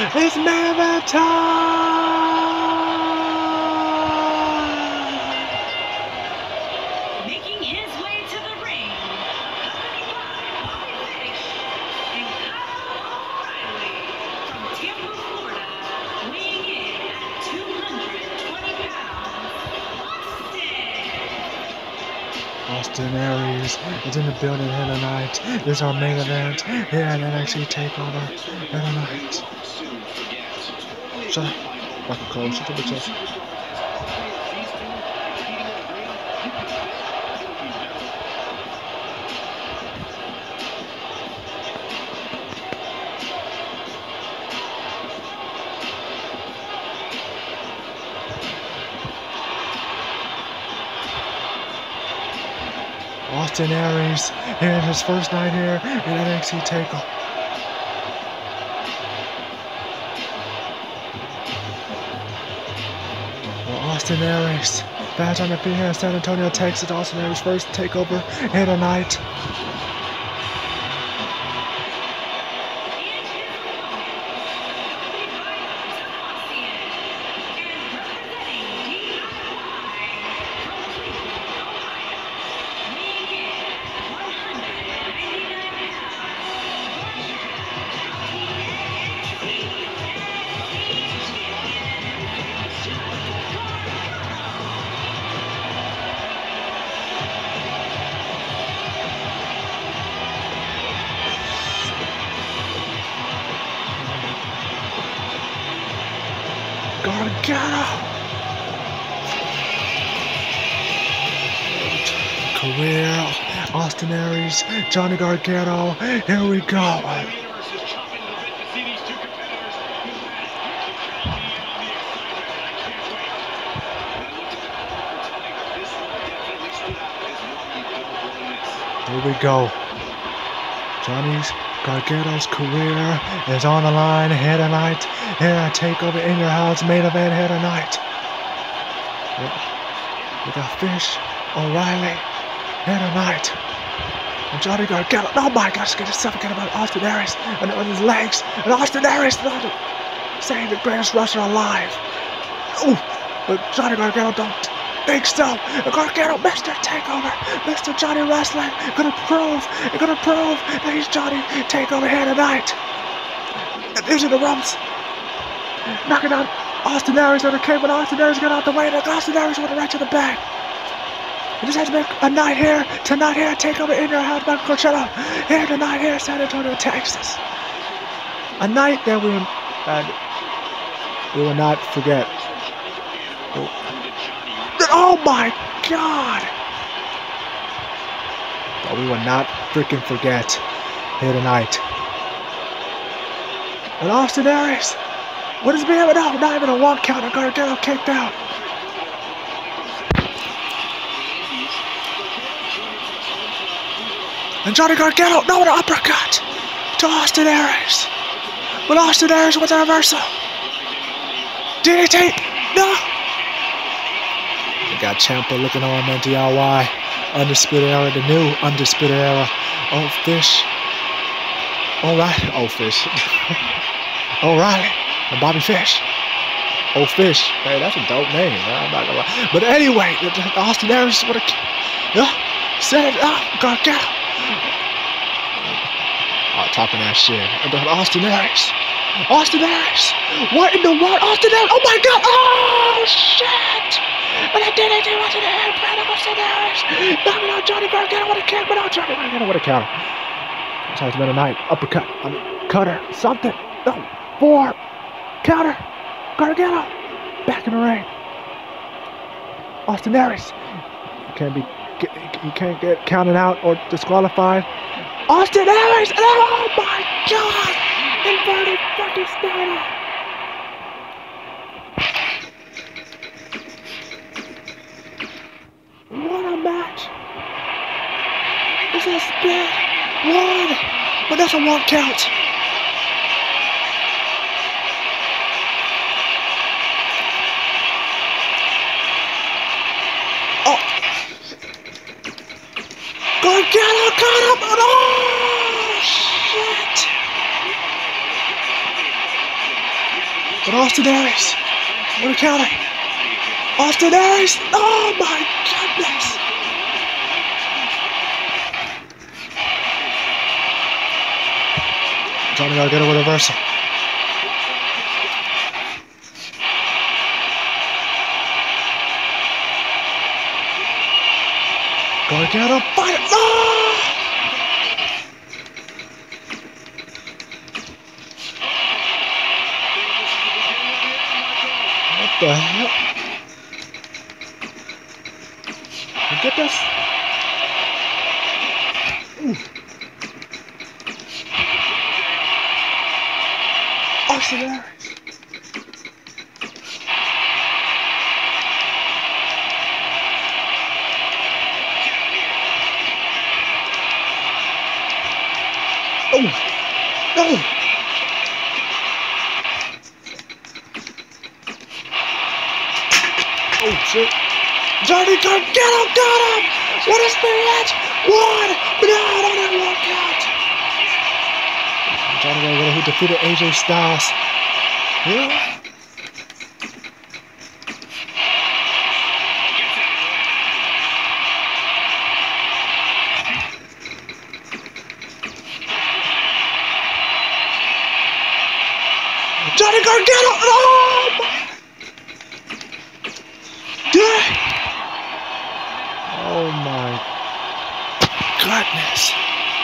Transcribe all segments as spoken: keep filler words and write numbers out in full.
It's main event time! Making his way to the ring, coming by Bobby Fish and Kyle O'Reilly from Tampa, Florida, weighing in at two hundred twenty pounds, Austin. Austin Aries is in the building here tonight. This is our main event here at N X T TakeOver here tonight. Shut up. Michael Cole, shut your bitch up. Austin Aries here in his first night here in N X T TakeOver. Well, Austin Aries, badge on the pin here in San Antonio, Texas. Austin Aries' first TakeOver here tonight. Gargano! Career, Austin Aries, Johnny Gargano, here we go. Here we go. Johnny's Gargano's career is on the line here tonight. Here at TakeOver in your house, main event here tonight. We got Fish, O'Reilly here tonight. And Johnny Gargano. Oh my gosh, gonna suffocate about Austin Aries and on his legs. And Austin Aries saying the greatest wrestler alive. Ooh, but Johnny Gargano don't think so. Gargano, Mister TakeOver, Mister Johnny Wrestling, gonna prove, gonna prove that he's Johnny TakeOver here tonight. And using the ropes, knocking out Austin Aries on the cage, but Austin Aries got out the way, and Austin Aries went right to the back. And this has been a night here, tonight here at TakeOver in your house, Michael Coachella, here tonight here in San Antonio, Texas. A night that we will, uh, we will not forget. Oh. Oh my God! But we will not freaking forget here tonight. And Austin Aries, what is being? No, not even a one count. And Gargano kicked out. And Johnny Gargano, no, an uppercut to Austin Aries. But Austin Aries with a reversal. D D T, no. We got Ciampa looking on M D I Y. Undisputed Era, the new Undisputed Era. Oh, Fish. O'Reilly. Oh, Fish. O'Reilly. And Bobby Fish. Oh, Fish. Hey, that's a dope name. I'm not gonna lie. But anyway, Austin Aries would have yeah, said it up. Gargano. Oh, talking that shit. Austin Aries. Austin Aries. What in the world? Austin Aries. Oh, my God. Oh, shit. And I did it, he was in the air, Brad Austin Aries. Knocking out Johnny Gargano with a kick, but out Johnny Gargano with a counter. That's how it's been tonight. Uppercut, I mean, cutter, something. No, four, counter, Gargano, back in the ring. Austin Aries, you can't be, you can't get counted out or disqualified. Austin Aries, oh my God, inverted fucking starter. What a match! This is split one, but that's a one count. Oh, Gargano caught him! Oh shit! But Austin Aries, what a counter. Austin Aries, oh my goodness. Johnny Gargano with a reversal. Gargano, fight it, no! What the hell? You get this? Ooh. Austin Aries. Oh, no. Oh, shit. Johnny Gargano got him! What is that? One! No, no, no, one count! Johnny Gargano, who defeated A J Styles. Yeah. Johnny Gargano! Oh my! Dang! Oh my goodness!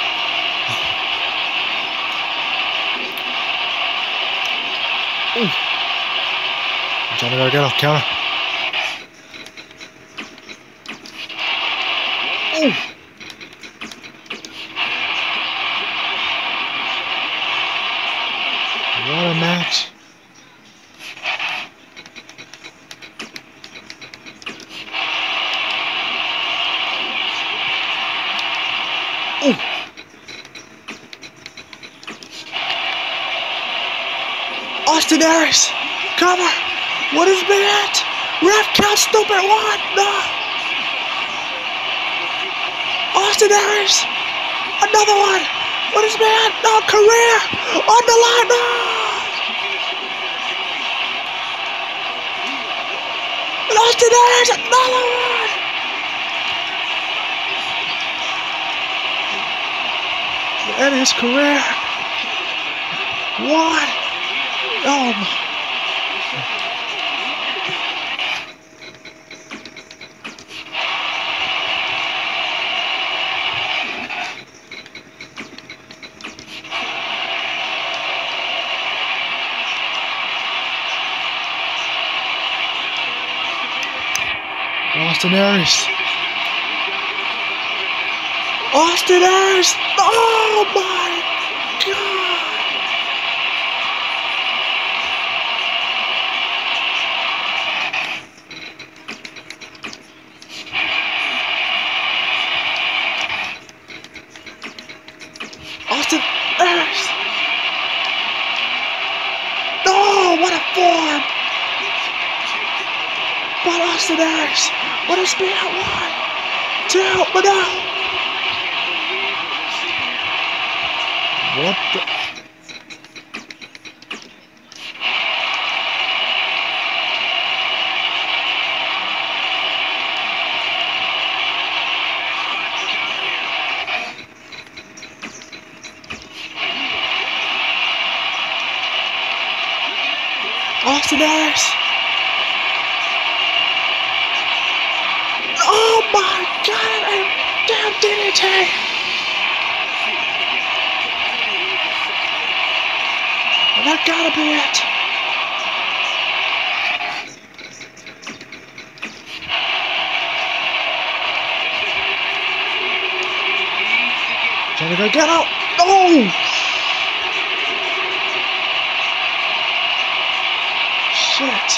Ooh. Johnny Gargano counter. Ooh. What a match. Ooh. Austin Aries, cover. What is that? Ref count, stupid one. No. Austin Aries, another one. What is that? No, career on the line. No. And Austin Aries, another one. And his career. What? Oh my. Austin Aries. Austin Aries. Oh my God. Austin Aries. Oh, what a form. But Austin Aries. What a speed at one, two, but no. What the? Austin Aries. Oh my God! And damn D D T! And that gotta be it. Johnny Gargano! Oh! Shit!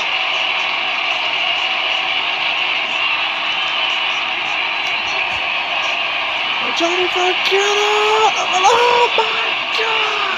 Johnny Gargano! Oh my God!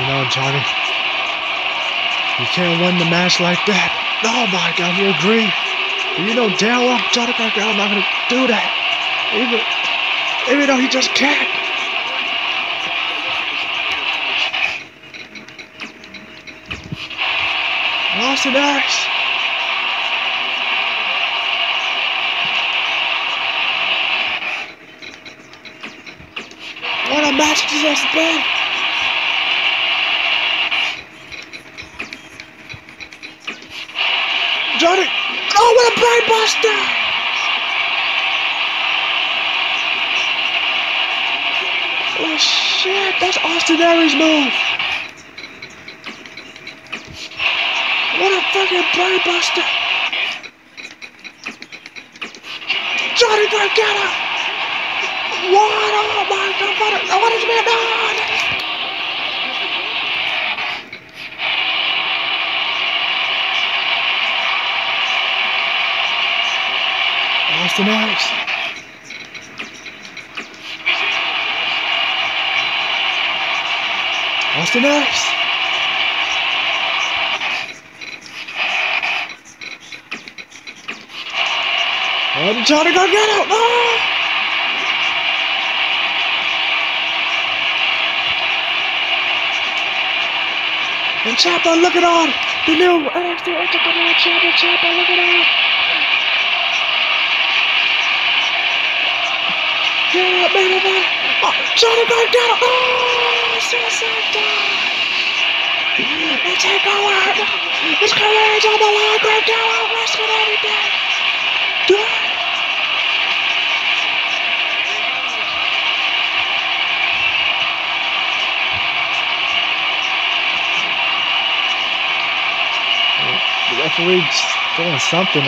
You know, Johnny, you can't win the match like that. Oh my God, you agree? You know damn well Johnny Gargano's not gonna do that. Even, even though he just can't. Austin Aries. What a match this has been. Johnny. Oh, what a brain buster. Oh shit, that's Austin Aries' move. What a fucking brain buster. Johnny Gargano. What? Oh my God, what, a, what is going on? Austin Aries. Austin Aries. And Johnny Gargano. Oh! And Ciampa looking on the new N X T Intercontinental Champion. Ciampa looking on. Yeah, main event. Oh, Johnny Gargano. Oh, suicide dive. And take over. His career is on the line. Gargano risking everything. Do it. The referee's doing something.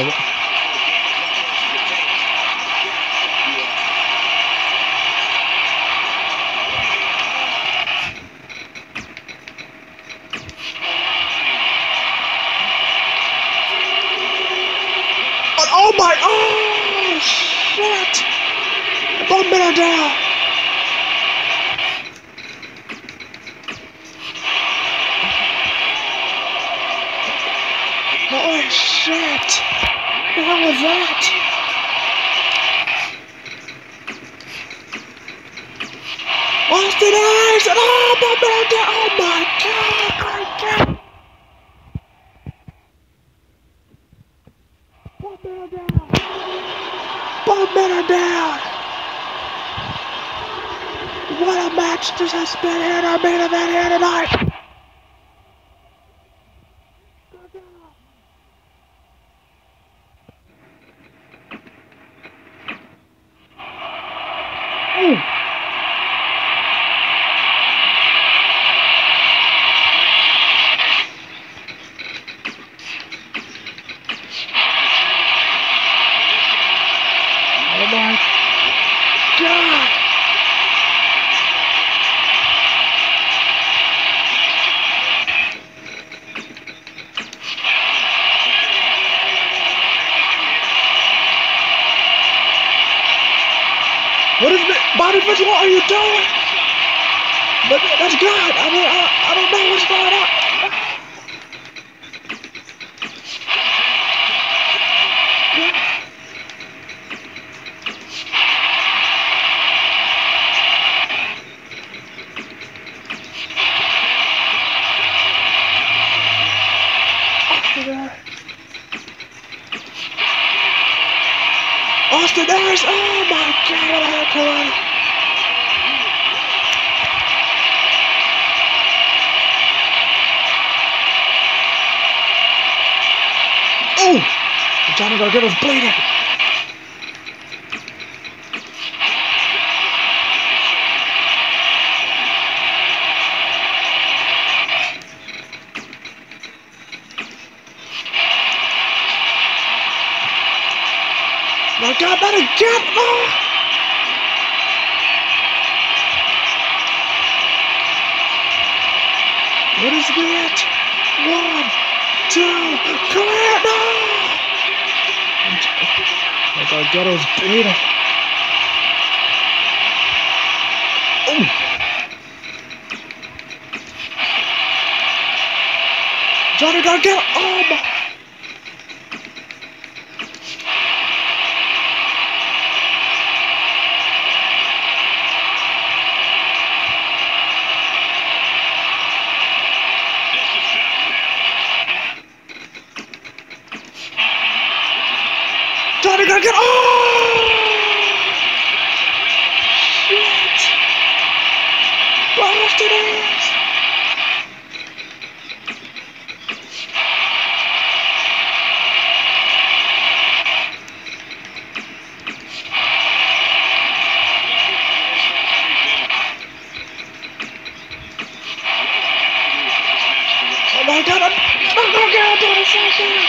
Oh my, oh shit! Both men are down. Holy shit! What the hell was that? Austin Aries! Oh, both men are down. Oh my God! Gargano! Both men are down. Both men are down. What a match this has been here in our main event here tonight. Ooh. Oh my God! What is it? Bobby Fish, what are you doing? But that's God. I mean, I, I don't know what's going on. Austin Aries, oh my God, what a hell karate. Oh! Johnny Gargano's bleeding. My God, not again! Oh! What is that? One, two, come here! No! My Gargano's bleeding. Oh! Johnny Gargano. Oh my. Johnny Gargano. Oh! Shit. Boston is. Oh my God! I'm not gonna get out of this again.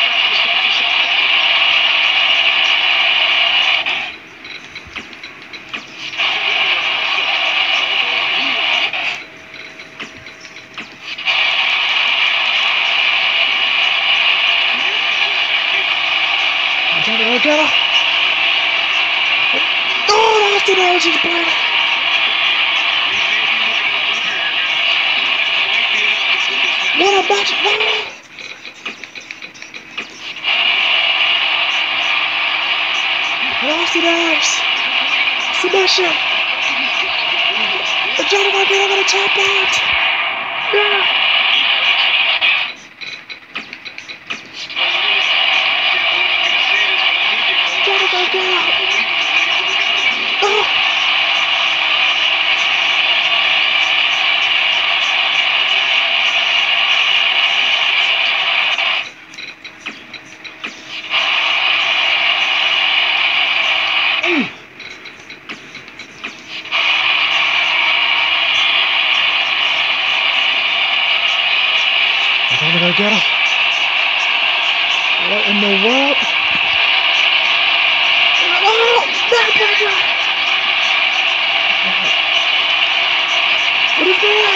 Johnny Gargano. Oh, Austin Aries is playing. What a match! Oh. Austin Aries. Submission. And Johnny Gargano gonna tap out. Yeah. Johnny Gargano. Oh. Mm. Johnny Gargano. What in the world? Oh, backbreaker! What is that?